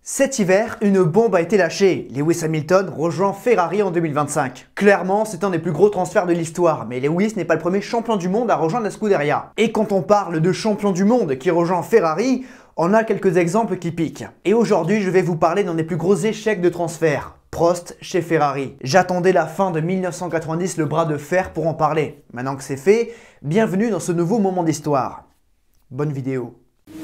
Cet hiver, une bombe a été lâchée. Lewis Hamilton rejoint Ferrari en 2025. Clairement, c'est un des plus gros transferts de l'histoire, mais Lewis n'est pas le premier champion du monde à rejoindre la Scuderia. Et quand on parle de champion du monde qui rejoint Ferrari, on a quelques exemples qui piquent. Et aujourd'hui, je vais vous parler d'un des plus gros échecs de transfert. Prost chez Ferrari. J'attendais la fin de 1990 le bras de fer pour en parler. Maintenant que c'est fait, bienvenue dans ce nouveau moment d'histoire. Bonne vidéo.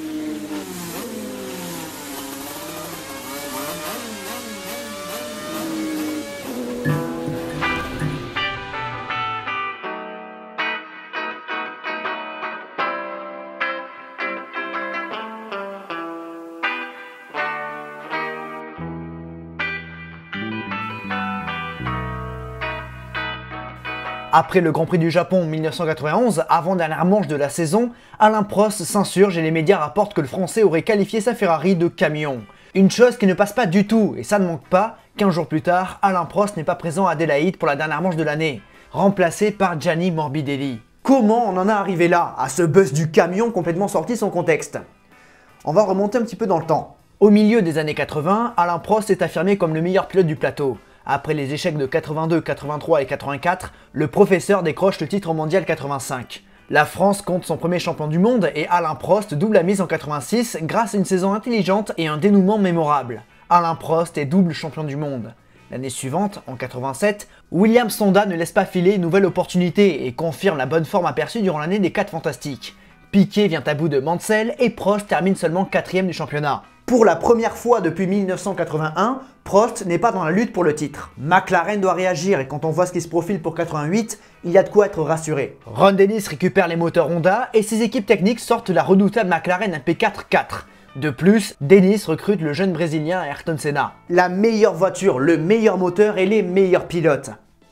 Après le Grand Prix du Japon 1991, avant-dernière manche de la saison, Alain Prost s'insurge et les médias rapportent que le Français aurait qualifié sa Ferrari de camion. Une chose qui ne passe pas du tout, et ça ne manque pas, 15 jours plus tard, Alain Prost n'est pas présent à Adélaïde pour la dernière manche de l'année, remplacé par Gianni Morbidelli. Comment on en est arrivé là, à ce buzz du camion complètement sorti de son contexte? On va remonter un petit peu dans le temps. Au milieu des années 80, Alain Prost est affirmé comme le meilleur pilote du plateau. Après les échecs de 82, 83 et 84, le professeur décroche le titre mondial 85. La France compte son premier champion du monde et Alain Prost double la mise en 86 grâce à une saison intelligente et un dénouement mémorable. Alain Prost est double champion du monde. L'année suivante, en 87, Williams Sonda ne laisse pas filer une nouvelle opportunité et confirme la bonne forme aperçue durant l'année des 4 Fantastiques. Piquet vient à bout de Mansell et Prost termine seulement 4ème du championnat. Pour la première fois depuis 1981, Prost n'est pas dans la lutte pour le titre. McLaren doit réagir et quand on voit ce qui se profile pour 88, il y a de quoi être rassuré. Ron Dennis récupère les moteurs Honda et ses équipes techniques sortent la redoutable McLaren MP4-4. De plus, Dennis recrute le jeune Brésilien Ayrton Senna. La meilleure voiture, le meilleur moteur et les meilleurs pilotes.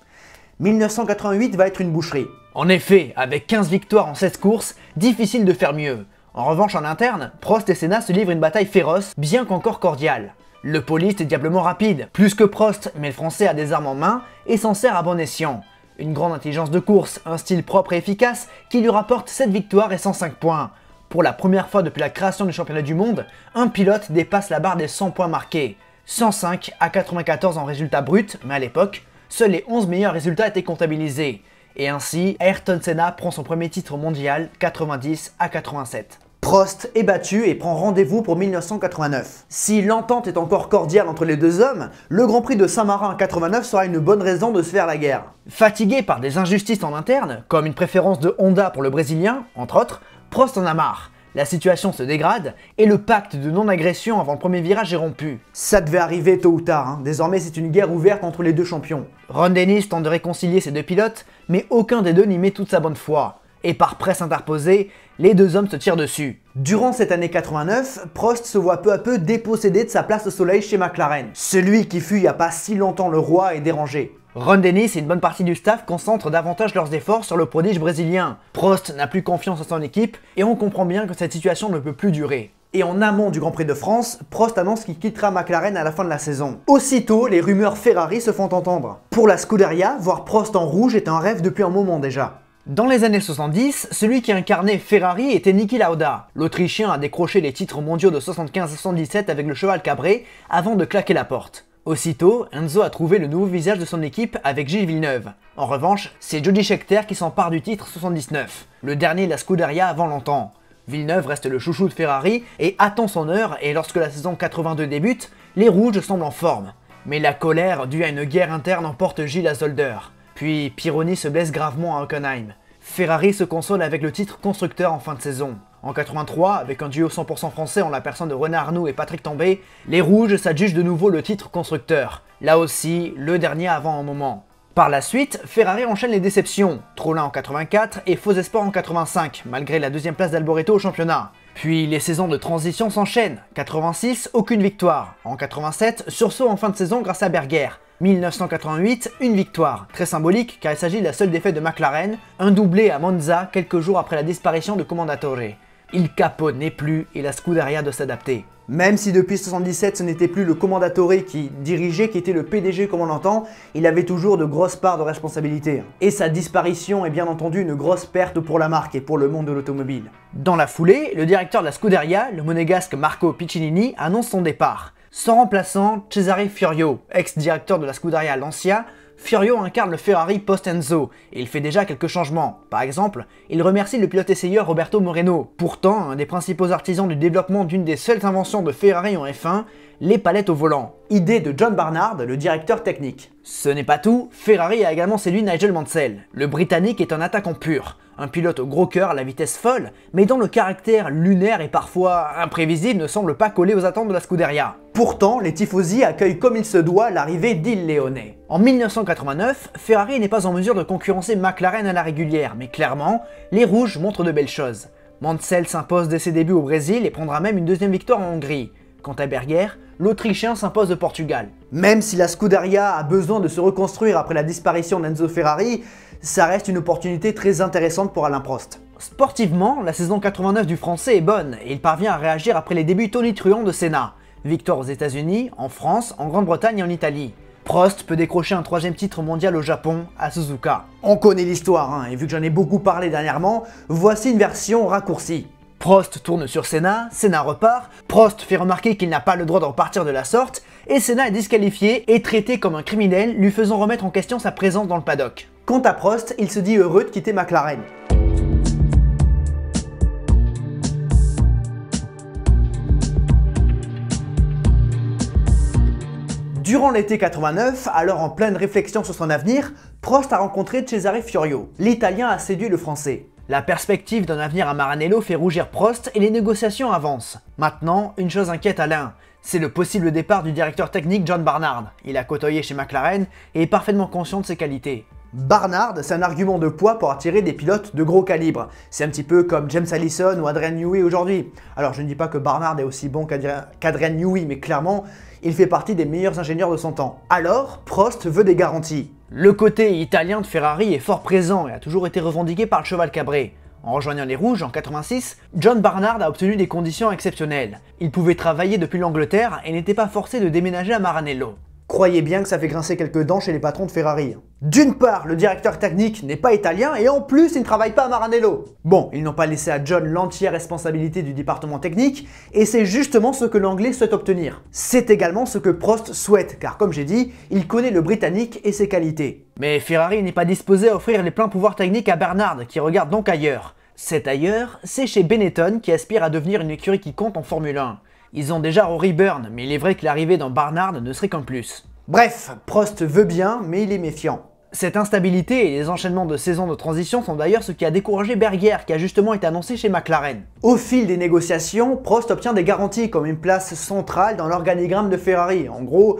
1988 va être une boucherie. En effet, avec 15 victoires en 16 courses, difficile de faire mieux. En revanche, en interne, Prost et Senna se livrent une bataille féroce, bien qu'encore cordiale. Le Pauliste est diablement rapide, plus que Prost, mais le Français a des armes en main et s'en sert à bon escient. Une grande intelligence de course, un style propre et efficace qui lui rapporte 7 victoires et 105 points. Pour la première fois depuis la création du championnat du monde, un pilote dépasse la barre des 100 points marqués. 105 à 94 en résultat brut, mais à l'époque, seuls les 11 meilleurs résultats étaient comptabilisés. Et ainsi, Ayrton Senna prend son premier titre mondial 90 à 87. Prost est battu et prend rendez-vous pour 1989. Si l'entente est encore cordiale entre les deux hommes, le Grand Prix de Saint-Marin en 89 sera une bonne raison de se faire la guerre. Fatigué par des injustices en interne, comme une préférence de Honda pour le Brésilien, entre autres, Prost en a marre. La situation se dégrade et le pacte de non-agression avant le premier virage est rompu. Ça devait arriver tôt ou tard, hein. Désormais c'est une guerre ouverte entre les deux champions. Ron Dennis tente de réconcilier ces deux pilotes, mais aucun des deux n'y met toute sa bonne foi. Et par presse interposée, les deux hommes se tirent dessus. Durant cette année 89, Prost se voit peu à peu dépossédé de sa place au soleil chez McLaren. Celui qui fut il n'y a pas si longtemps le roi est dérangé. Ron Dennis et une bonne partie du staff concentrent davantage leurs efforts sur le prodige brésilien. Prost n'a plus confiance en son équipe et on comprend bien que cette situation ne peut plus durer. Et en amont du Grand Prix de France, Prost annonce qu'il quittera McLaren à la fin de la saison. Aussitôt, les rumeurs Ferrari se font entendre. Pour la Scuderia, voir Prost en rouge est un rêve depuis un moment déjà. Dans les années 70, celui qui incarnait Ferrari était Niki Lauda. L'Autrichien a décroché les titres mondiaux de 75 et 77 avec le cheval cabré avant de claquer la porte. Aussitôt, Enzo a trouvé le nouveau visage de son équipe avec Gilles Villeneuve. En revanche, c'est Jody Scheckter qui s'empare du titre 79, le dernier de la Scuderia avant longtemps. Villeneuve reste le chouchou de Ferrari et attend son heure et lorsque la saison 82 débute, les rouges semblent en forme. Mais la colère due à une guerre interne emporte Gilles à Zolder. Puis Pironi se blesse gravement à Hockenheim. Ferrari se console avec le titre constructeur en fin de saison. En 83, avec un duo 100% français en la personne de René Arnoux et Patrick Tambay, les Rouges s'adjugent de nouveau le titre constructeur. Là aussi, le dernier avant un moment. Par la suite, Ferrari enchaîne les déceptions. Trollin en 84 et faux espoir en 85, malgré la deuxième place d'Alboreto au championnat. Puis les saisons de transition s'enchaînent. 86, aucune victoire. En 87, sursaut en fin de saison grâce à Berger. 1988, une victoire, très symbolique car il s'agit de la seule défaite de McLaren, un doublé à Monza quelques jours après la disparition de Commendatore. Il capote plus et la Scuderia doit s'adapter. Même si depuis 77 ce n'était plus le Commendatore qui dirigeait, qui était le PDG comme on l'entend, il avait toujours de grosses parts de responsabilité. Et sa disparition est bien entendu une grosse perte pour la marque et pour le monde de l'automobile. Dans la foulée, le directeur de la Scuderia, le monégasque Marco Piccinini, annonce son départ. Son remplaçant, Cesare Fiorio, ex-directeur de la Scuderia Lancia, Fiorio incarne le Ferrari post-Enzo, et il fait déjà quelques changements. Par exemple, il remercie le pilote essayeur Roberto Moreno, pourtant un des principaux artisans du développement d'une des seules inventions de Ferrari en F1, les palettes au volant, idée de John Barnard, le directeur technique. Ce n'est pas tout, Ferrari a également séduit Nigel Mansell. Le Britannique est un attaquant pur, un pilote au gros cœur à la vitesse folle, mais dont le caractère lunaire et parfois imprévisible ne semble pas coller aux attentes de la Scuderia. Pourtant, les tifosi accueillent comme il se doit l'arrivée d'Il Leone. En 1989, Ferrari n'est pas en mesure de concurrencer McLaren à la régulière, mais clairement, les rouges montrent de belles choses. Mansell s'impose dès ses débuts au Brésil et prendra même une deuxième victoire en Hongrie. Quant à Berger, l'Autrichien s'impose au Portugal. Même si la Scuderia a besoin de se reconstruire après la disparition d'Enzo Ferrari, ça reste une opportunité très intéressante pour Alain Prost. Sportivement, la saison 89 du Français est bonne et il parvient à réagir après les débuts tonitruants de Senna. Victoire aux États-Unis, en France, en Grande-Bretagne et en Italie. Prost peut décrocher un 3e titre mondial au Japon, à Suzuka. On connaît l'histoire, et vu que j'en ai beaucoup parlé dernièrement, voici une version raccourcie. Prost tourne sur Senna, Senna repart, Prost fait remarquer qu'il n'a pas le droit de repartir de la sorte, et Senna est disqualifié et traité comme un criminel, lui faisant remettre en question sa présence dans le paddock. Quant à Prost, il se dit heureux de quitter McLaren. Durant l'été 89, alors en pleine réflexion sur son avenir, Prost a rencontré Cesare Fiorio. L'Italien a séduit le Français. La perspective d'un avenir à Maranello fait rougir Prost et les négociations avancent. Maintenant, une chose inquiète Alain, c'est le possible départ du directeur technique John Barnard. Il a côtoyé chez McLaren et est parfaitement conscient de ses qualités. Barnard, c'est un argument de poids pour attirer des pilotes de gros calibre. C'est un petit peu comme James Allison ou Adrian Newey aujourd'hui. Alors je ne dis pas que Barnard est aussi bon qu'Adrian Newey, mais clairement, il fait partie des meilleurs ingénieurs de son temps. Alors, Prost veut des garanties. Le côté italien de Ferrari est fort présent et a toujours été revendiqué par le cheval cabré. En rejoignant les Rouges en 86, John Barnard a obtenu des conditions exceptionnelles. Il pouvait travailler depuis l'Angleterre et n'était pas forcé de déménager à Maranello. Croyez bien que ça fait grincer quelques dents chez les patrons de Ferrari. D'une part, le directeur technique n'est pas italien et en plus, il ne travaille pas à Maranello. Bon, ils n'ont pas laissé à John l'entière responsabilité du département technique et c'est justement ce que l'anglais souhaite obtenir. C'est également ce que Prost souhaite car comme j'ai dit, il connaît le britannique et ses qualités. Mais Ferrari n'est pas disposé à offrir les pleins pouvoirs techniques à Barnard qui regarde donc ailleurs. Cet ailleurs, c'est chez Benetton qui aspire à devenir une écurie qui compte en Formule 1. Ils ont déjà Rory Byrne, mais il est vrai que l'arrivée dans Barnard ne serait qu'un plus. Bref, Prost veut bien, mais il est méfiant. Cette instabilité et les enchaînements de saisons de transition sont d'ailleurs ce qui a découragé Berger, qui a justement été annoncé chez McLaren. Au fil des négociations, Prost obtient des garanties comme une place centrale dans l'organigramme de Ferrari. En gros,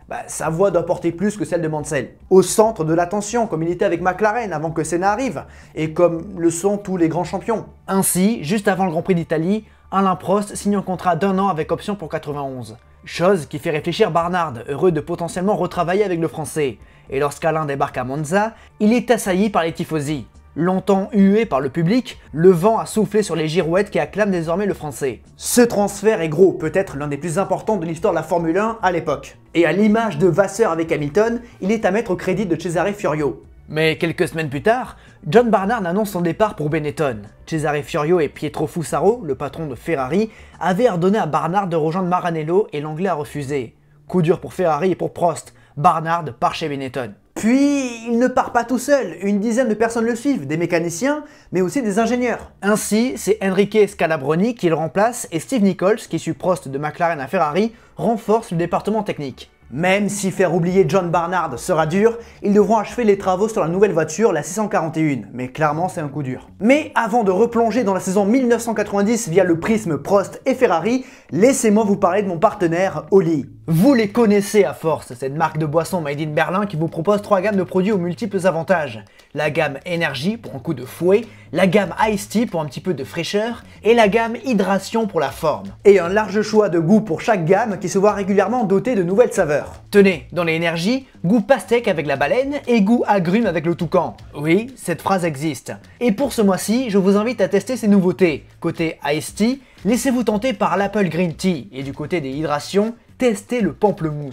sa voix doit porter plus que celle de Mansell. Au centre de l'attention, comme il était avec McLaren avant que Senna arrive, et comme le sont tous les grands champions. Ainsi, juste avant le Grand Prix d'Italie, Alain Prost signe un contrat d'1 an avec option pour 91. Chose qui fait réfléchir Barnard, heureux de potentiellement retravailler avec le Français. Et lorsqu'Alain débarque à Monza, il est assailli par les tifosi. Longtemps hué par le public, le vent a soufflé sur les girouettes qui acclament désormais le Français. Ce transfert est gros, peut-être l'un des plus importants de l'histoire de la Formule 1 à l'époque. Et à l'image de Vasseur avec Hamilton, il est à mettre au crédit de Cesare Fiorio. Mais quelques semaines plus tard, John Barnard annonce son départ pour Benetton. Cesare Fiorio et Pietro Fusaro, le patron de Ferrari, avaient ordonné à Barnard de rejoindre Maranello et l'anglais a refusé. Coup dur pour Ferrari et pour Prost, Barnard part chez Benetton. Puis, il ne part pas tout seul, une dizaine de personnes le suivent, des mécaniciens, mais aussi des ingénieurs. Ainsi, c'est Enrique Scalabroni qui le remplace et Steve Nichols, qui suit Prost de McLaren à Ferrari, renforce le département technique. Même si faire oublier John Barnard sera dur, ils devront achever les travaux sur la nouvelle voiture, la 641, mais clairement c'est un coup dur. Mais avant de replonger dans la saison 1990 via le prisme Prost et Ferrari, laissez-moi vous parler de mon partenaire Oli. Vous les connaissez à force, cette marque de boisson made in Berlin qui vous propose 3 gammes de produits aux multiples avantages. La gamme Énergie pour un coup de fouet, la gamme Ice Tea pour un petit peu de fraîcheur, et la gamme Hydration pour la forme. Et un large choix de goûts pour chaque gamme qui se voit régulièrement doté de nouvelles saveurs. Tenez, dans les énergies, goût pastèque avec la baleine et goût agrumes avec le toucan. Oui, cette phrase existe. Et pour ce mois-ci, je vous invite à tester ces nouveautés. Côté Ice Tea, laissez-vous tenter par l'Apple Green Tea, et du côté des hydrations, testez le pamplemousse.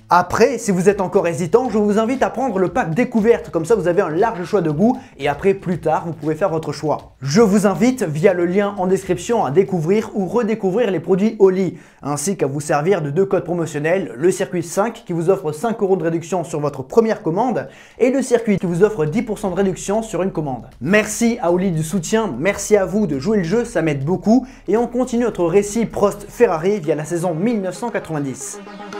Après, si vous êtes encore hésitant, je vous invite à prendre le pack découverte, comme ça vous avez un large choix de goût et après plus tard vous pouvez faire votre choix. Je vous invite via le lien en description à découvrir ou redécouvrir les produits Oli, ainsi qu'à vous servir de 2 codes promotionnels, le circuit 5 qui vous offre 5 € de réduction sur votre première commande et le circuit qui vous offre 10% de réduction sur une commande. Merci à Oli du soutien, merci à vous de jouer le jeu, ça m'aide beaucoup et on continue notre récit Prost-Ferrari via la saison 1990.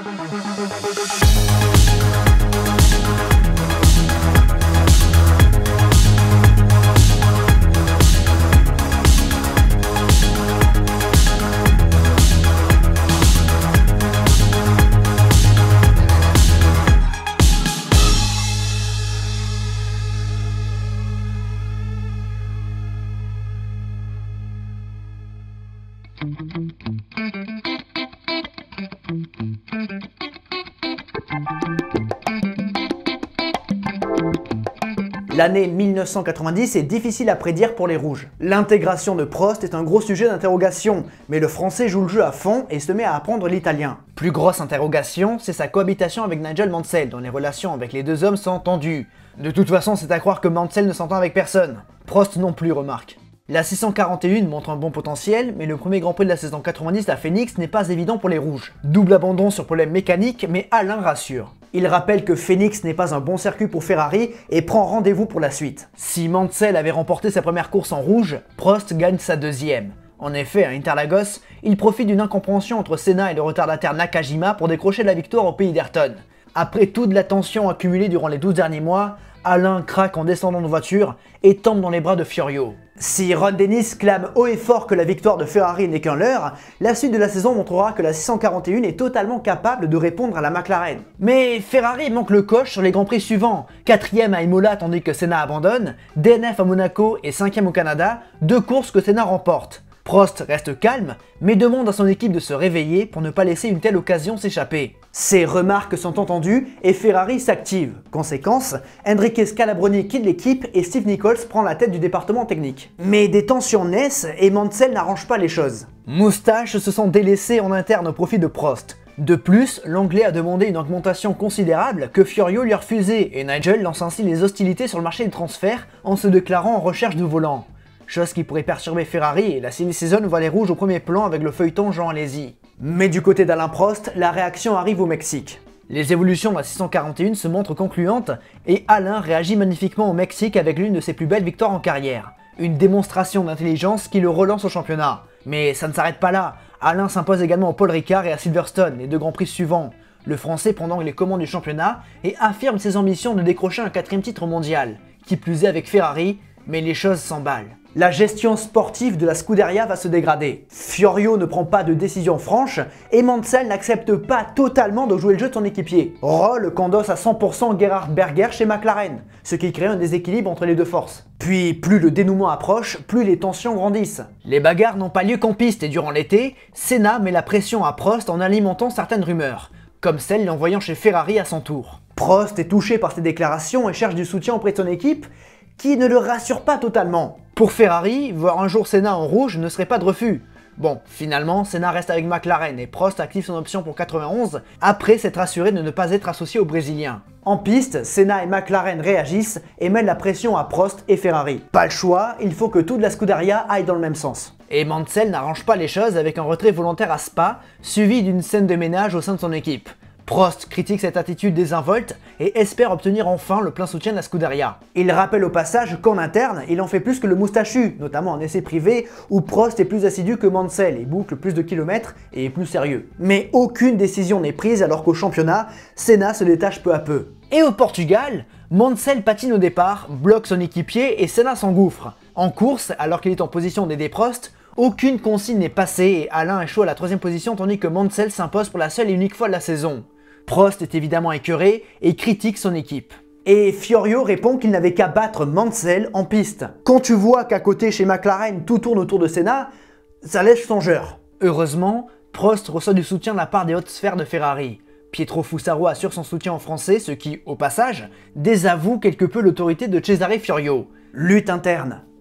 L'année 1990 est difficile à prédire pour les Rouges. L'intégration de Prost est un gros sujet d'interrogation, mais le Français joue le jeu à fond et se met à apprendre l'italien. Plus grosse interrogation, c'est sa cohabitation avec Nigel Mansell, dont les relations avec les deux hommes sont tendues. De toute façon, c'est à croire que Mansell ne s'entend avec personne. Prost non plus, remarque. La 641 montre un bon potentiel, mais le premier Grand Prix de la saison 90 à Phoenix n'est pas évident pour les Rouges. Double abandon sur problème mécanique, mais Alain rassure. Il rappelle que Phoenix n'est pas un bon circuit pour Ferrari et prend rendez-vous pour la suite. Si Mansell avait remporté sa première course en rouge, Prost gagne sa deuxième. En effet, à Interlagos, il profite d'une incompréhension entre Senna et le retardataire Nakajima pour décrocher la victoire au pays d'Ayrton. Après toute la tension accumulée durant les 12 derniers mois, Alain craque en descendant de voiture et tombe dans les bras de Fiorio. Si Ron Dennis clame haut et fort que la victoire de Ferrari n'est qu'un leurre, la suite de la saison montrera que la 641 est totalement capable de répondre à la McLaren. Mais Ferrari manque le coche sur les Grands Prix suivants, 4ème à Imola tandis que Senna abandonne, DNF à Monaco et 5ème au Canada, 2 courses que Senna remporte. Prost reste calme, mais demande à son équipe de se réveiller pour ne pas laisser une telle occasion s'échapper. Ces remarques sont entendues et Ferrari s'active. Conséquence, Enrique Scalabroni quitte l'équipe et Steve Nichols prend la tête du département technique. Mais des tensions naissent et Mansell n'arrange pas les choses. Moustache se sent délaissé en interne au profit de Prost. De plus, l'Anglais a demandé une augmentation considérable que Fiorio lui a refusé et Nigel lance ainsi les hostilités sur le marché des transferts en se déclarant en recherche de volant. Chose qui pourrait perturber Ferrari et la silly season voit les Rouges au premier plan avec le feuilleton Jean Alesi. Mais du côté d'Alain Prost, la réaction arrive au Mexique. Les évolutions de la 641 se montrent concluantes et Alain réagit magnifiquement au Mexique avec l'une de ses plus belles victoires en carrière. Une démonstration d'intelligence qui le relance au championnat. Mais ça ne s'arrête pas là, Alain s'impose également au Paul Ricard et à Silverstone, les 2 Grands Prix suivants. Le Français prend donc les commandes du championnat et affirme ses ambitions de décrocher un 4ème titre mondial. Qui plus est avec Ferrari, mais les choses s'emballent. La gestion sportive de la Scuderia va se dégrader. Fiorio ne prend pas de décision franche et Mansell n'accepte pas totalement de jouer le jeu de son équipier. Rôle qu'endosse à 100% Gerhard Berger chez McLaren, ce qui crée un déséquilibre entre les deux forces. Puis plus le dénouement approche, plus les tensions grandissent. Les bagarres n'ont pas lieu qu'en piste et durant l'été, Senna met la pression à Prost en alimentant certaines rumeurs, comme celle l'envoyant chez Ferrari à son tour. Prost est touché par ces déclarations et cherche du soutien auprès de son équipe, qui ne le rassure pas totalement. Pour Ferrari, voir un jour Senna en rouge ne serait pas de refus. Bon, finalement, Senna reste avec McLaren et Prost active son option pour 91 après s'être assuré de ne pas être associé au Brésilien. En piste, Senna et McLaren réagissent et mettent la pression à Prost et Ferrari. Pas le choix, il faut que toute la Scuderia aille dans le même sens. Et Mansell n'arrange pas les choses avec un retrait volontaire à Spa, suivi d'une scène de ménage au sein de son équipe. Prost critique cette attitude désinvolte et espère obtenir enfin le plein soutien de la Scuderia. Il rappelle au passage qu'en interne, il en fait plus que le moustachu, notamment en essai privé où Prost est plus assidu que Mansell et boucle plus de kilomètres et est plus sérieux. Mais aucune décision n'est prise alors qu'au championnat, Senna se détache peu à peu. Et au Portugal, Mansell patine au départ, bloque son équipier et Senna s'engouffre. En course, alors qu'il est en position d'aider Prost, aucune consigne n'est passée et Alain échoue à la 3ème position tandis que Mansell s'impose pour la seule et unique fois de la saison. Prost est évidemment écœuré et critique son équipe. Et Fiorio répond qu'il n'avait qu'à battre Mansell en piste. Quand tu vois qu'à côté chez McLaren tout tourne autour de Senna, ça laisse songeur. Heureusement, Prost reçoit du soutien de la part des hautes sphères de Ferrari. Pietro Fusaro assure son soutien en français, ce qui, au passage, désavoue quelque peu l'autorité de Cesare Fiorio. Lutte interne.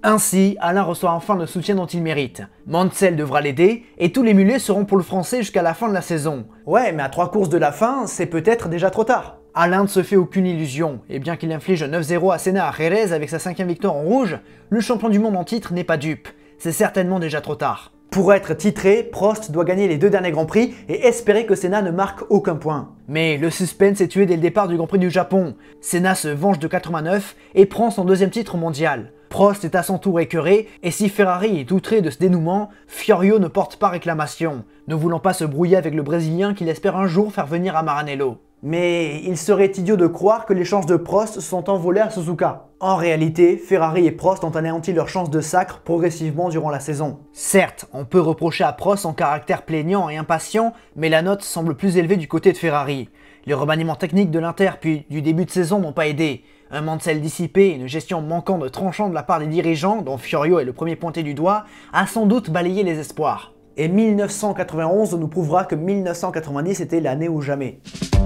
Ainsi, Alain reçoit enfin le soutien dont il mérite. Mansell devra l'aider, et tous les mulets seront pour le français jusqu'à la fin de la saison. Ouais, mais à 3 courses de la fin, c'est peut-être déjà trop tard. Alain ne se fait aucune illusion, et bien qu'il inflige 9-0 à Senna à Jerez avec sa 5e victoire en rouge, le champion du monde en titre n'est pas dupe. C'est certainement déjà trop tard. Pour être titré, Prost doit gagner les 2 derniers Grands Prix et espérer que Senna ne marque aucun point. Mais le suspense est tué dès le départ du Grand Prix du Japon. Senna se venge de 89 et prend son 2e titre mondial. Prost est à son tour écœuré, et si Ferrari est outré de ce dénouement, Fiorio ne porte pas réclamation, ne voulant pas se brouiller avec le Brésilien qu'il espère un jour faire venir à Maranello. Mais il serait idiot de croire que les chances de Prost se sont envolées à Suzuka. En réalité, Ferrari et Prost ont anéanti leurs chances de sacre progressivement durant la saison. Certes, on peut reprocher à Prost son caractère plaignant et impatient, mais la note semble plus élevée du côté de Ferrari. Les remaniements techniques de l'Inter puis du début de saison n'ont pas aidé. Un Mansell dissipé et une gestion manquant de tranchant de la part des dirigeants, dont Fiorio est le premier pointé du doigt, a sans doute balayé les espoirs. Et 1991 nous prouvera que 1990 était l'année ou jamais.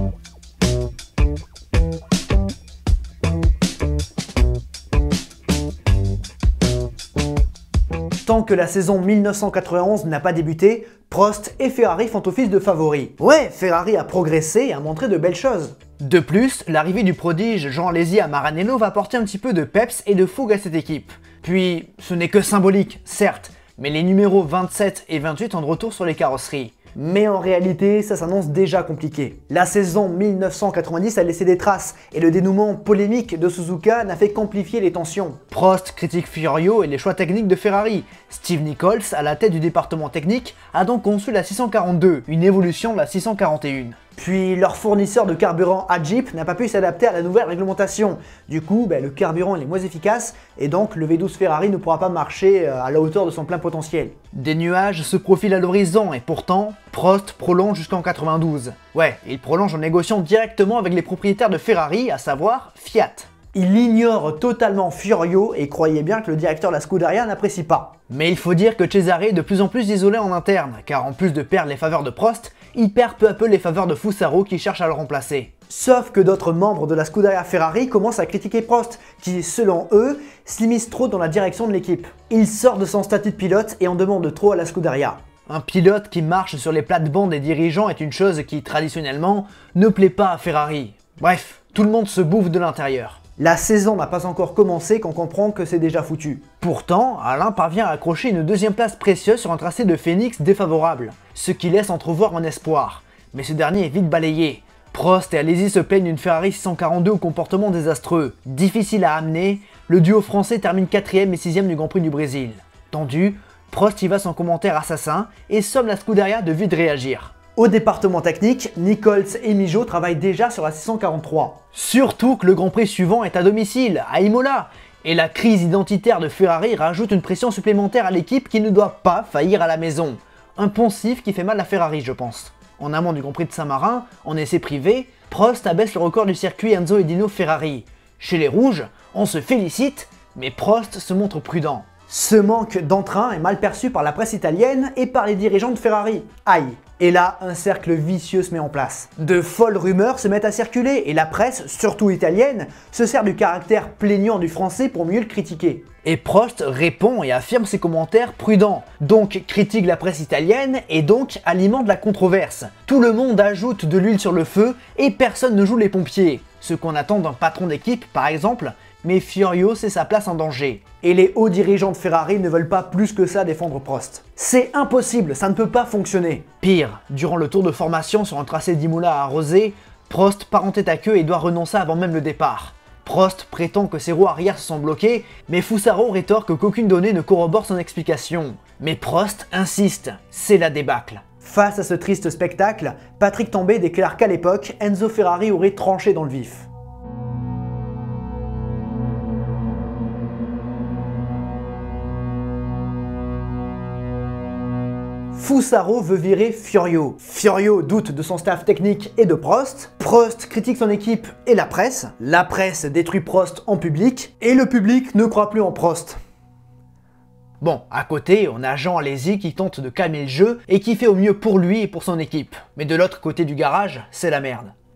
Tant que la saison 1991 n'a pas débuté, Prost et Ferrari font office de favoris. Ouais, Ferrari a progressé et a montré de belles choses. De plus, l'arrivée du prodige Jean Alesi à Maranello va apporter un petit peu de peps et de fougue à cette équipe. Puis, ce n'est que symbolique, certes, mais les numéros 27 et 28 ont de retour sur les carrosseries. Mais en réalité, ça s'annonce déjà compliqué. La saison 1990 a laissé des traces, et le dénouement polémique de Suzuka n'a fait qu'amplifier les tensions. Prost critique Fiorio et les choix techniques de Ferrari. Steve Nichols, à la tête du département technique, a donc conçu la 642, une évolution de la 641. Puis leur fournisseur de carburant Agip n'a pas pu s'adapter à la nouvelle réglementation. Du coup, le carburant est moins efficace et donc le V12 Ferrari ne pourra pas marcher à la hauteur de son plein potentiel. Des nuages se profilent à l'horizon et pourtant, Prost prolonge jusqu'en 92. Ouais, il prolonge en négociant directement avec les propriétaires de Ferrari, à savoir Fiat. Il ignore totalement Fiorio et croyait bien que le directeur de la Scuderia n'apprécie pas. Mais il faut dire que Cesare est de plus en plus isolé en interne, car en plus de perdre les faveurs de Prost, il perd peu à peu les faveurs de Fusaro qui cherche à le remplacer. Sauf que d'autres membres de la Scuderia Ferrari commencent à critiquer Prost, qui, selon eux, s'immisce trop dans la direction de l'équipe. Il sort de son statut de pilote et en demande trop à la Scuderia. Un pilote qui marche sur les plates-bandes des dirigeants est une chose qui, traditionnellement, ne plaît pas à Ferrari. Bref, tout le monde se bouffe de l'intérieur. La saison n'a pas encore commencé qu'on comprend que c'est déjà foutu. Pourtant, Alain parvient à accrocher une 2e place précieuse sur un tracé de Phoenix défavorable, ce qui laisse entrevoir un espoir. Mais ce dernier est vite balayé. Prost et Alesi se plaignent d'une Ferrari 642 au comportement désastreux. Difficile à amener, le duo français termine 4e et 6e du Grand Prix du Brésil. Tendu, Prost y va sans commentaire assassin et somme la Scuderia de vite réagir. Au département technique, Nichols et Mijo travaillent déjà sur la 643. Surtout que le Grand Prix suivant est à domicile, à Imola, et la crise identitaire de Ferrari rajoute une pression supplémentaire à l'équipe qui ne doit pas faillir à la maison. Un poncif qui fait mal à Ferrari, je pense. En amont du Grand Prix de Saint-Marin, en essai privé, Prost abaisse le record du circuit Enzo et Dino Ferrari. Chez les Rouges, on se félicite, mais Prost se montre prudent. Ce manque d'entrain est mal perçu par la presse italienne et par les dirigeants de Ferrari. Aïe! Et là, un cercle vicieux se met en place. De folles rumeurs se mettent à circuler et la presse, surtout italienne, se sert du caractère plaignant du français pour mieux le critiquer. Et Prost répond et affirme ses commentaires prudents, donc critique la presse italienne et donc alimente la controverse. Tout le monde ajoute de l'huile sur le feu et personne ne joue les pompiers. Ce qu'on attend d'un patron d'équipe, par exemple, mais Fiorio sait sa place en danger. Et les hauts dirigeants de Ferrari ne veulent pas plus que ça défendre Prost. C'est impossible, ça ne peut pas fonctionner. Pire, durant le tour de formation sur un tracé d'Imola arrosé, Prost part en tête à queue et doit renoncer avant même le départ. Prost prétend que ses roues arrière se sont bloquées, mais Fusaro rétorque qu'aucune donnée ne corrobore son explication. Mais Prost insiste, c'est la débâcle. Face à ce triste spectacle, Patrick Tambay déclare qu'à l'époque, Enzo Ferrari aurait tranché dans le vif. Fusaro veut virer Fiorio. Fiorio doute de son staff technique et de Prost. Prost critique son équipe et la presse. La presse détruit Prost en public. Et le public ne croit plus en Prost. Bon, à côté, on a Jean Alesi qui tente de calmer le jeu et qui fait au mieux pour lui et pour son équipe. Mais de l'autre côté du garage, c'est la merde.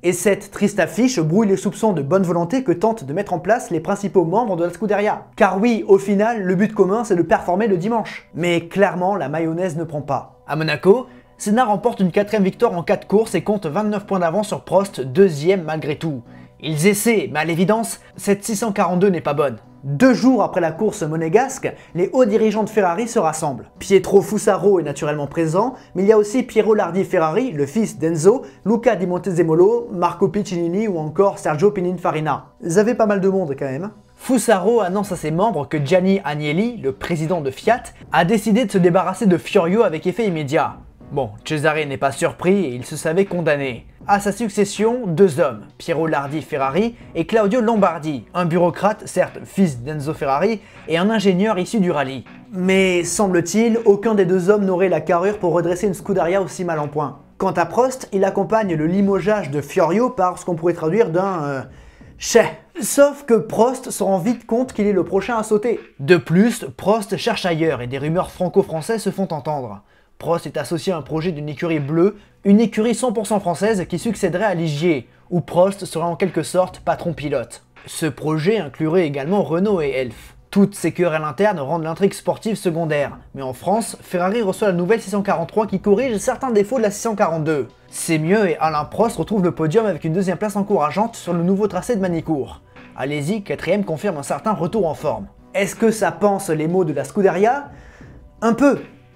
Et cette triste affiche brouille les soupçons de bonne volonté que tentent de mettre en place les principaux membres de la Scuderia. Car oui, au final, le but commun c'est de performer le dimanche. Mais clairement, la mayonnaise ne prend pas. À Monaco, Senna remporte une 4ème victoire en 4 courses et compte 29 points d'avance sur Prost, 2ème malgré tout. Ils essaient, mais à l'évidence, cette 642 n'est pas bonne. 2 jours après la course monégasque, les hauts dirigeants de Ferrari se rassemblent. Pietro Fusaro est naturellement présent, mais il y a aussi Piero Lardi Ferrari, le fils d'Enzo, Luca Di Montezemolo, Marco Piccinini ou encore Sergio Pininfarina. Ils avaient pas mal de monde quand même. Fusaro annonce à ses membres que Gianni Agnelli, le président de Fiat, a décidé de se débarrasser de Fiorio avec effet immédiat. Bon, Cesare n'est pas surpris et il se savait condamné. À sa succession, 2 hommes, Piero Lardi Ferrari et Claudio Lombardi, un bureaucrate, certes fils d'Enzo Ferrari, et un ingénieur issu du rallye. Mais semble-t-il, aucun des 2 hommes n'aurait la carrure pour redresser une Scuderia aussi mal en point. Quant à Prost, il accompagne le limogeage de Fiorio par ce qu'on pourrait traduire d'un chais. Sauf que Prost se rend vite compte qu'il est le prochain à sauter. De plus, Prost cherche ailleurs et des rumeurs franco-françaises se font entendre. Prost est associé à un projet d'une écurie bleue, une écurie 100% française qui succéderait à Ligier, où Prost serait en quelque sorte patron pilote. Ce projet inclurait également Renault et Elf. Toutes ces querelles internes rendent l'intrigue sportive secondaire, mais en France, Ferrari reçoit la nouvelle 643 qui corrige certains défauts de la 642. C'est mieux et Alain Prost retrouve le podium avec une 2ème place encourageante sur le nouveau tracé de Manicourt. Allez-y, 4ème confirme un certain retour en forme. Est-ce que ça pense les mots de la Scuderia? Un peu.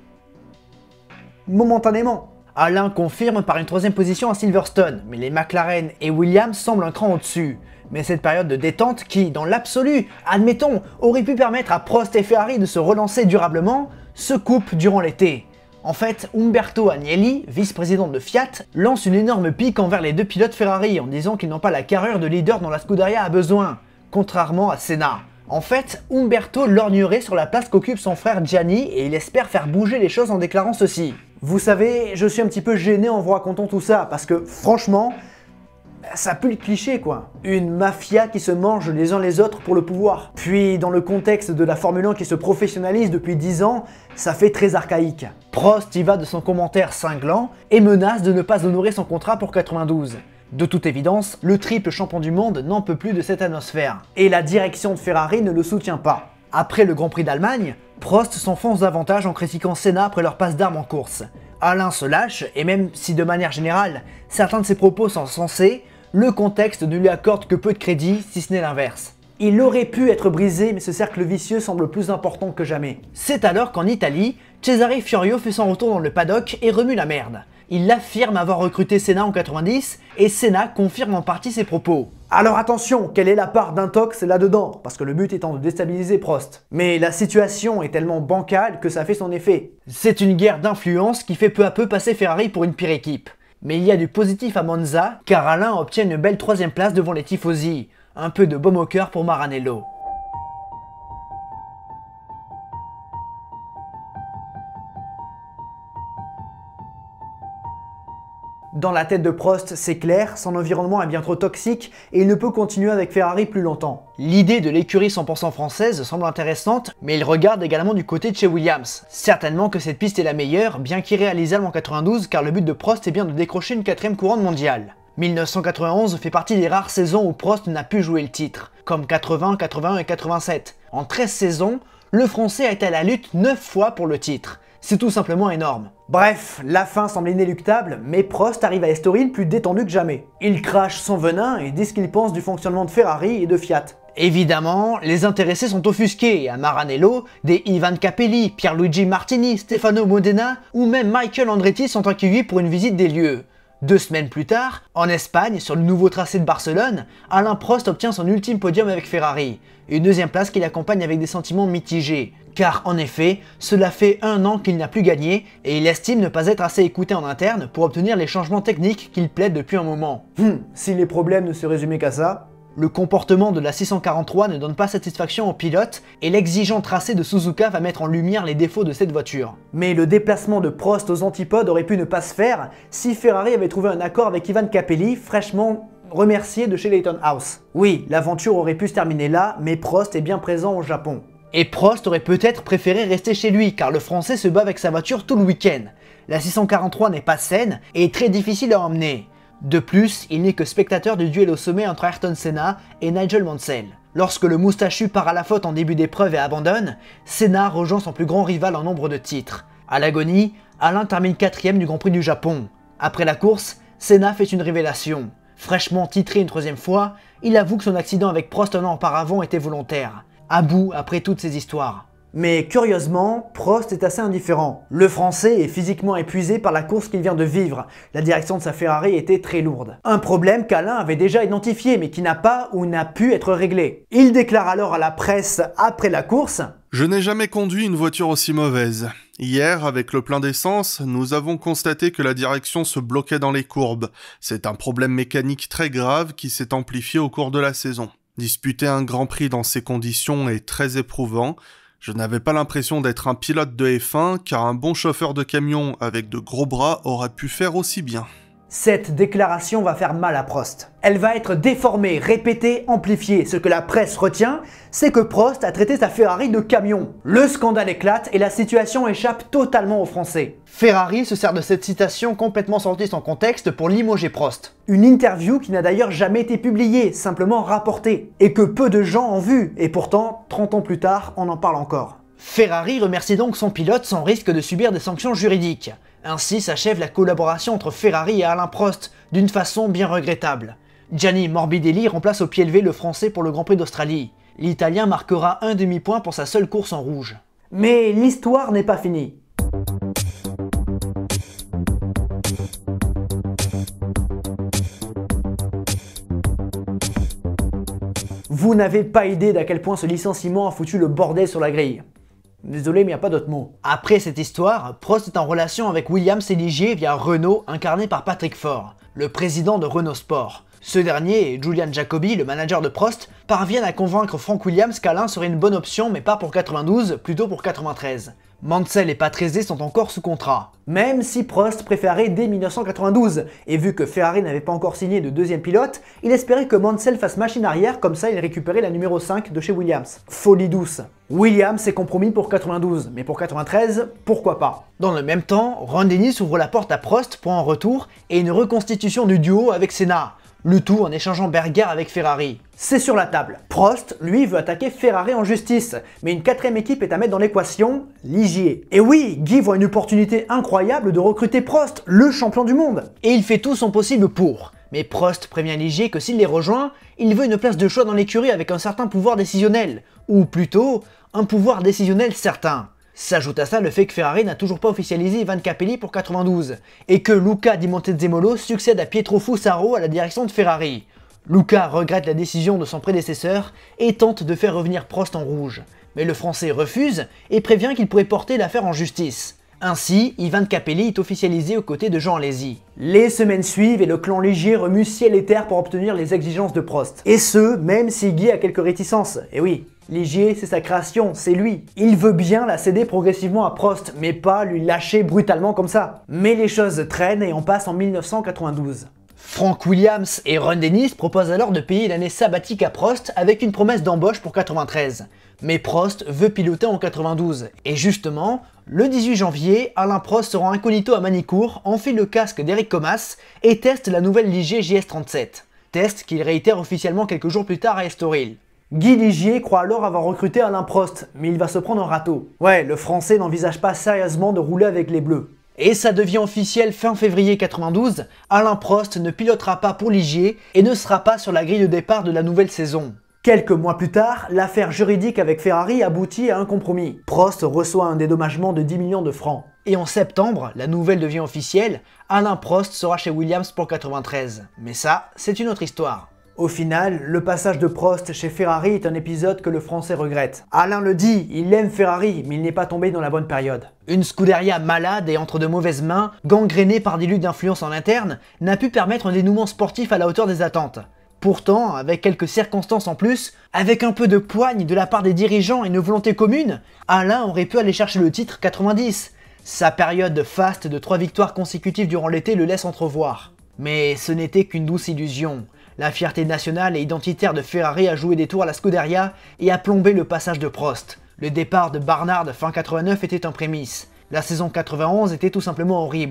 Momentanément. Alain confirme par une 3ème position à Silverstone, mais les McLaren et Williams semblent un cran au-dessus. Mais cette période de détente qui, dans l'absolu, admettons, aurait pu permettre à Prost et Ferrari de se relancer durablement, se coupe durant l'été. En fait, Umberto Agnelli, vice-président de Fiat, lance une énorme pique envers les 2 pilotes Ferrari en disant qu'ils n'ont pas la carrure de leader dont la Scuderia a besoin, contrairement à Senna. En fait, Umberto lorgnerait sur la place qu'occupe son frère Gianni et il espère faire bouger les choses en déclarant ceci. Vous savez, je suis un petit peu gêné en vous racontant tout ça, parce que franchement, ça pue le cliché quoi. Une mafia qui se mange les uns les autres pour le pouvoir. Puis dans le contexte de la Formule 1 qui se professionnalise depuis 10 ans, ça fait très archaïque. Prost y va de son commentaire cinglant et menace de ne pas honorer son contrat pour 92. De toute évidence, le triple champion du monde n'en peut plus de cette atmosphère. Et la direction de Ferrari ne le soutient pas. Après le Grand Prix d'Allemagne, Prost s'enfonce davantage en critiquant Senna après leur passe d'armes en course. Alain se lâche, et même si de manière générale, certains de ses propos sont sensés, le contexte ne lui accorde que peu de crédit, si ce n'est l'inverse. Il aurait pu être brisé, mais ce cercle vicieux semble plus important que jamais. C'est alors qu'en Italie, Cesare Fiorio fait son retour dans le paddock et remue la merde. Il affirme avoir recruté Senna en 90, et Senna confirme en partie ses propos. Alors attention, quelle est la part d'intox là-dedans? Parce que le but étant de déstabiliser Prost. Mais la situation est tellement bancale que ça fait son effet. C'est une guerre d'influence qui fait peu à peu passer Ferrari pour une pire équipe. Mais il y a du positif à Monza, car Alain obtient une belle 3ème place devant les tifosi. Un peu de baume au cœur pour Maranello. Dans la tête de Prost, c'est clair, son environnement est bien trop toxique et il ne peut continuer avec Ferrari plus longtemps. L'idée de l'écurie 100% française semble intéressante, mais il regarde également du côté de chez Williams. Certainement que cette piste est la meilleure, bien qu'irréalisable en 92, car le but de Prost est bien de décrocher une 4ème couronne mondiale. 1991 fait partie des rares saisons où Prost n'a pu jouer le titre, comme 80, 81 et 87. En 13 saisons, le Français a été à la lutte 9 fois pour le titre. C'est tout simplement énorme. Bref, la fin semble inéluctable, mais Prost arrive à Estoril plus détendu que jamais. Il crache son venin et dit ce qu'il pense du fonctionnement de Ferrari et de Fiat. Évidemment, les intéressés sont offusqués et à Maranello, des Ivan Capelli, Pierluigi Martini, Stefano Modena ou même Michael Andretti sont accueillis pour une visite des lieux. 2 semaines plus tard, en Espagne, sur le nouveau tracé de Barcelone, Alain Prost obtient son ultime podium avec Ferrari, une 2ème place qui l'accompagne avec des sentiments mitigés. Car en effet, cela fait 1 an qu'il n'a plus gagné et il estime ne pas être assez écouté en interne pour obtenir les changements techniques qu'il plaide depuis un moment. Si les problèmes ne se résumaient qu'à ça... Le comportement de la 643 ne donne pas satisfaction aux pilotes et l'exigeant tracé de Suzuka va mettre en lumière les défauts de cette voiture. Mais le déplacement de Prost aux antipodes aurait pu ne pas se faire si Ferrari avait trouvé un accord avec Ivan Capelli, fraîchement remercié de chez Leyton House. Oui, l'aventure aurait pu se terminer là, mais Prost est bien présent au Japon. Et Prost aurait peut-être préféré rester chez lui car le Français se bat avec sa voiture tout le week-end. La 643 n'est pas saine et est très difficile à emmener. De plus, il n'est que spectateur du duel au sommet entre Ayrton Senna et Nigel Mansell. Lorsque le moustachu part à la faute en début d'épreuve et abandonne, Senna rejoint son plus grand rival en nombre de titres. À l'agonie, Alain termine 4ème du Grand Prix du Japon. Après la course, Senna fait une révélation. Fraîchement titré une 3e fois, il avoue que son accident avec Prost un an auparavant était volontaire. À bout après toutes ces histoires. Mais curieusement, Prost est assez indifférent. Le Français est physiquement épuisé par la course qu'il vient de vivre. La direction de sa Ferrari était très lourde. Un problème qu'Alain avait déjà identifié mais qui n'a pas ou n'a pu être réglé. Il déclare alors à la presse après la course: « Je n'ai jamais conduit une voiture aussi mauvaise. Hier, avec le plein d'essence, nous avons constaté que la direction se bloquait dans les courbes. C'est un problème mécanique très grave qui s'est amplifié au cours de la saison. Disputer un Grand Prix dans ces conditions est très éprouvant. Je n'avais pas l'impression d'être un pilote de F1, car un bon chauffeur de camion avec de gros bras aurait pu faire aussi bien. » Cette déclaration va faire mal à Prost. Elle va être déformée, répétée, amplifiée. Ce que la presse retient, c'est que Prost a traité sa Ferrari de camion. Le scandale éclate et la situation échappe totalement aux Français. Ferrari se sert de cette citation complètement sortie de son contexte pour limoger Prost. Une interview qui n'a d'ailleurs jamais été publiée, simplement rapportée, et que peu de gens ont vue, et pourtant, 30 ans plus tard, on en parle encore. Ferrari remercie donc son pilote sans risque de subir des sanctions juridiques. Ainsi s'achève la collaboration entre Ferrari et Alain Prost, d'une façon bien regrettable. Gianni Morbidelli remplace au pied levé le Français pour le Grand Prix d'Australie. L'Italien marquera un demi-point pour sa seule course en rouge. Mais l'histoire n'est pas finie. Vous n'avez pas idée d'à quel point ce licenciement a foutu le bordel sur la grille. Désolé, mais il n'y a pas d'autre mot. Après cette histoire, Prost est en relation avec Williams et Ligier via Renault, incarné par Patrick Faure, le président de Renault Sport. Ce dernier et Julian Jacobi, le manager de Prost, parviennent à convaincre Frank Williams qu'Alain serait une bonne option, mais pas pour 92, plutôt pour 93. Mansell et Patrese sont encore sous contrat. Même si Prost préférait dès 1992, et vu que Ferrari n'avait pas encore signé de deuxième pilote, il espérait que Mansell fasse machine arrière, comme ça il récupérait la numéro 5 de chez Williams. Folie douce. Williams s'est compromis pour 92, mais pour 93, pourquoi pas. Dans le même temps, Ron Dennis ouvre la porte à Prost pour un retour et une reconstitution du duo avec Senna. Le tout en échangeant Berger avec Ferrari. C'est sur la table. Prost, lui, veut attaquer Ferrari en justice, mais une 4ème équipe est à mettre dans l'équation, Ligier. Et oui, Guy voit une opportunité incroyable de recruter Prost, le champion du monde. Et il fait tout son possible pour. Mais Prost prévient Ligier que s'il les rejoint, il veut une place de choix dans l'écurie avec un certain pouvoir décisionnel. Ou plutôt, un pouvoir décisionnel certain. S'ajoute à ça le fait que Ferrari n'a toujours pas officialisé Ivan Capelli pour 92, et que Luca Di Montezemolo succède à Pietro Fusaro à la direction de Ferrari. Luca regrette la décision de son prédécesseur et tente de faire revenir Prost en rouge. Mais le Français refuse et prévient qu'il pourrait porter l'affaire en justice. Ainsi, Ivan Capelli est officialisé aux côtés de Jean Alesi. Les semaines suivent et le clan Ligier remue ciel et terre pour obtenir les exigences de Prost. Et ce, même si Guy a quelques réticences. Et oui, Ligier, c'est sa création, c'est lui. Il veut bien la céder progressivement à Prost, mais pas lui lâcher brutalement comme ça. Mais les choses traînent et on passe en 1992. Frank Williams et Ron Dennis proposent alors de payer l'année sabbatique à Prost avec une promesse d'embauche pour 93. Mais Prost veut piloter en 92. Et justement, le 18 janvier, Alain Prost se rend incognito à Manicourt, enfile le casque d'Eric Comas et teste la nouvelle Ligier JS37. Test qu'il réitère officiellement quelques jours plus tard à Estoril. Guy Ligier croit alors avoir recruté Alain Prost, mais il va se prendre un râteau. Ouais, le Français n'envisage pas sérieusement de rouler avec les Bleus. Et ça devient officiel fin février 92, Alain Prost ne pilotera pas pour Ligier et ne sera pas sur la grille de départ de la nouvelle saison. Quelques mois plus tard, l'affaire juridique avec Ferrari aboutit à un compromis. Prost reçoit un dédommagement de 10 millions de francs. Et en septembre, la nouvelle devient officielle, Alain Prost sera chez Williams pour 93. Mais ça, c'est une autre histoire. Au final, le passage de Prost chez Ferrari est un épisode que le Français regrette. Alain le dit, il aime Ferrari, mais il n'est pas tombé dans la bonne période. Une Scuderia malade et entre de mauvaises mains, gangrénée par des luttes d'influence en interne, n'a pu permettre un dénouement sportif à la hauteur des attentes. Pourtant, avec quelques circonstances en plus, avec un peu de poigne de la part des dirigeants et une volonté commune, Alain aurait pu aller chercher le titre 90. Sa période faste de 3 victoires consécutives durant l'été le laisse entrevoir. Mais ce n'était qu'une douce illusion. La fierté nationale et identitaire de Ferrari a joué des tours à la Scuderia et a plombé le passage de Prost. Le départ de Barnard fin 89 était un prémisse. La saison 91 était tout simplement horrible.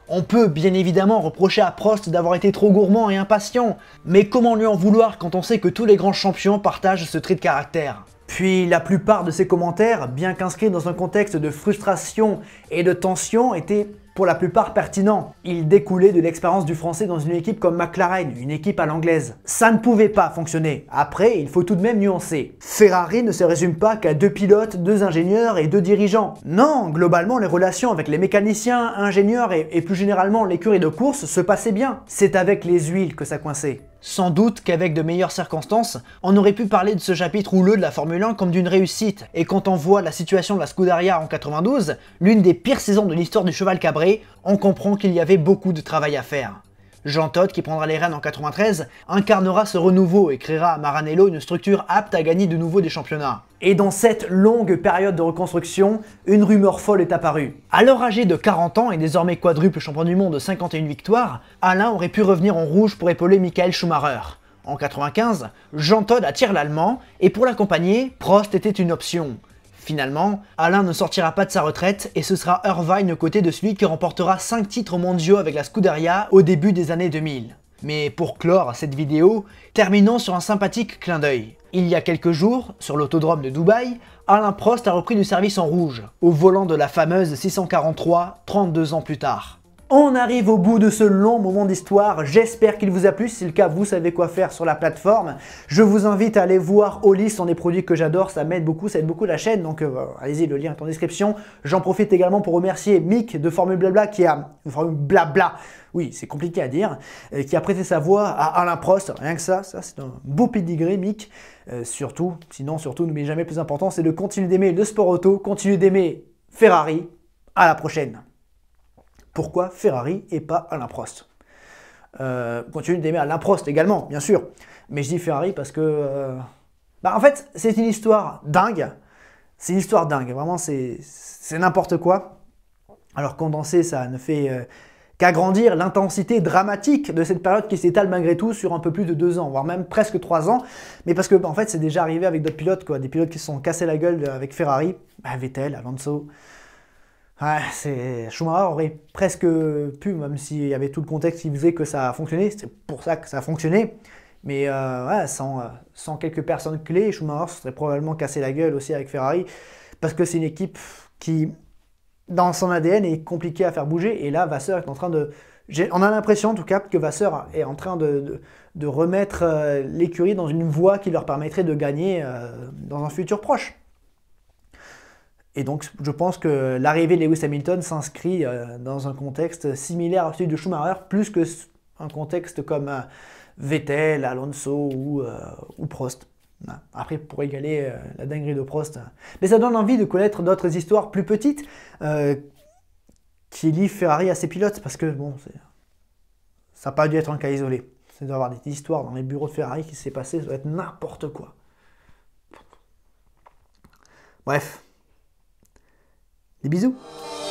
On peut bien évidemment reprocher à Prost d'avoir été trop gourmand et impatient, mais comment lui en vouloir quand on sait que tous les grands champions partagent ce trait de caractère? Puis la plupart de ces commentaires, bien qu'inscrits dans un contexte de frustration et de tension, étaient pour la plupart pertinents. Ils découlaient de l'expérience du français dans une équipe comme McLaren, une équipe à l'anglaise. Ça ne pouvait pas fonctionner. Après, il faut tout de même nuancer. Ferrari ne se résume pas qu'à 2 pilotes, 2 ingénieurs et 2 dirigeants. Non, globalement, les relations avec les mécaniciens, ingénieurs et plus généralement l'écurie de course se passaient bien. C'est avec les huiles que ça coinçait. Sans doute qu'avec de meilleures circonstances, on aurait pu parler de ce chapitre houleux de la Formule 1 comme d'une réussite, et quand on voit la situation de la Scuderia en 92, l'une des pires saisons de l'histoire du cheval cabré, on comprend qu'il y avait beaucoup de travail à faire. Jean Todt, qui prendra les rênes en 93, incarnera ce renouveau et créera à Maranello une structure apte à gagner de nouveau des championnats. Et dans cette longue période de reconstruction, une rumeur folle est apparue. Alors âgé de 40 ans et désormais quadruple champion du monde de 51 victoires, Alain aurait pu revenir en rouge pour épauler Michael Schumacher. En 95, Jean Todt attire l'Allemand, et pour l'accompagner, Prost était une option. Finalement, Alain ne sortira pas de sa retraite et ce sera Irvine aux côtés de celui qui remportera 5 titres mondiaux avec la Scuderia au début des années 2000. Mais pour clore cette vidéo, terminons sur un sympathique clin d'œil. Il y a quelques jours, sur l'autodrome de Dubaï, Alain Prost a repris du service en rouge, au volant de la fameuse 643, 32 ans plus tard. On arrive au bout de ce long moment d'histoire, j'espère qu'il vous a plu, si c'est le cas vous savez quoi faire sur la plateforme. Je vous invite à aller voir Oli, ce sont des produits que j'adore, ça m'aide beaucoup, ça aide beaucoup la chaîne, donc allez-y, le lien est en description. J'en profite également pour remercier Mick de Formule Blabla qui a... Formule Blabla, oui c'est compliqué à dire, qui a prêté sa voix à Alain Prost, rien que ça c'est un beau pédigré Mick. Surtout, n'oubliez jamais le plus important, c'est de continuer d'aimer le sport auto, continuer d'aimer Ferrari, à la prochaine. Pourquoi Ferrari et pas Alain Prost? Continue d'aimer Alain Prost également, bien sûr. Mais je dis Ferrari parce que... en fait, c'est une histoire dingue. C'est une histoire dingue. Vraiment, c'est n'importe quoi. Alors condensé, ça ne fait qu'agrandir l'intensité dramatique de cette période qui s'étale malgré tout sur un peu plus de 2 ans, voire même presque 3 ans. Mais parce que, en fait, c'est déjà arrivé avec d'autres pilotes, quoi. Des pilotes qui se sont cassés la gueule avec Ferrari. Vettel, Alonso... Ouais, Schumacher aurait presque pu, même s'il y avait tout le contexte qui faisait que ça a fonctionné, c'est pour ça que ça a fonctionné, mais ouais, sans quelques personnes clés, Schumacher se serait probablement cassé la gueule aussi avec Ferrari, parce que c'est une équipe qui, dans son ADN, est compliquée à faire bouger, et là, Vasseur est en train de... On a l'impression en tout cas que Vasseur est en train de remettre l'écurie dans une voie qui leur permettrait de gagner dans un futur proche. Et donc, je pense que l'arrivée de Lewis Hamilton s'inscrit dans un contexte similaire à celui de Schumacher, plus qu'un contexte comme Vettel, Alonso ou Prost. Après, pour égaler la dinguerie de Prost. Mais ça donne envie de connaître d'autres histoires plus petites qui lient Ferrari à ses pilotes, parce que bon, ça n'a pas dû être un cas isolé. Ça doit y avoir des histoires dans les bureaux de Ferrari qui s'est passé, ça doit être n'importe quoi. Bref. Des bisous.